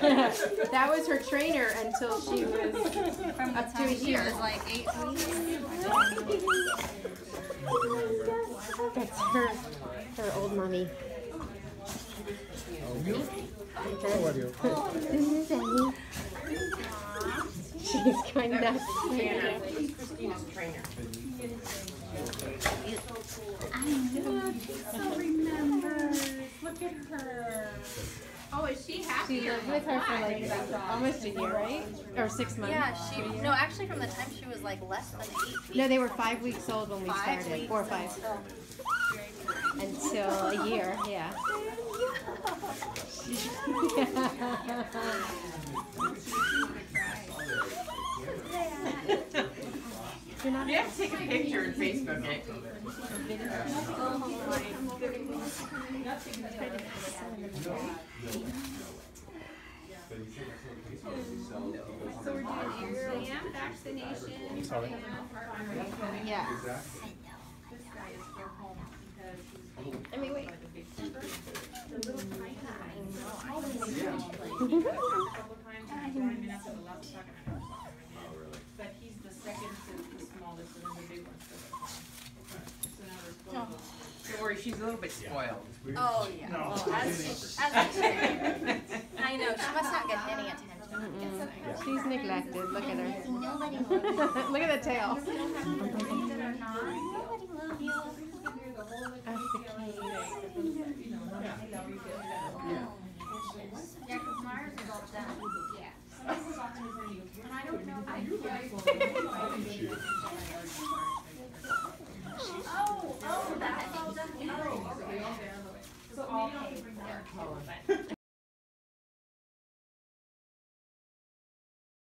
That was her trainer until she was From up to a year. She was like 8 weeks. That's her old mommy. How are you? This is Annie. She's going nuts. Christina's trainer. She still remembers. Look at her. Oh, is she happy? She lived with her for like almost a year, right? Or 6 months. Yeah, no, actually from the time she was like less than 8 weeks. No, they were 5 weeks old when we 5 started. weeks 4 or 5. Until a year, yeah. You have to take a picture and Facebook it. So we're doing exam, vaccination. Sorry. Yeah. This guy is for home because he's I mean, wait. the little tiny guy. A couple times and I brought him in after the last second. But he's the second to the smallest and then the big one's the So now there's 12. Don't worry, she's a little bit spoiled. Oh yeah. Well, as I know, she must not get any attention. She's neglected. Look at her. Nobody loves you. Look at the tail. That are not. Nobody loves you.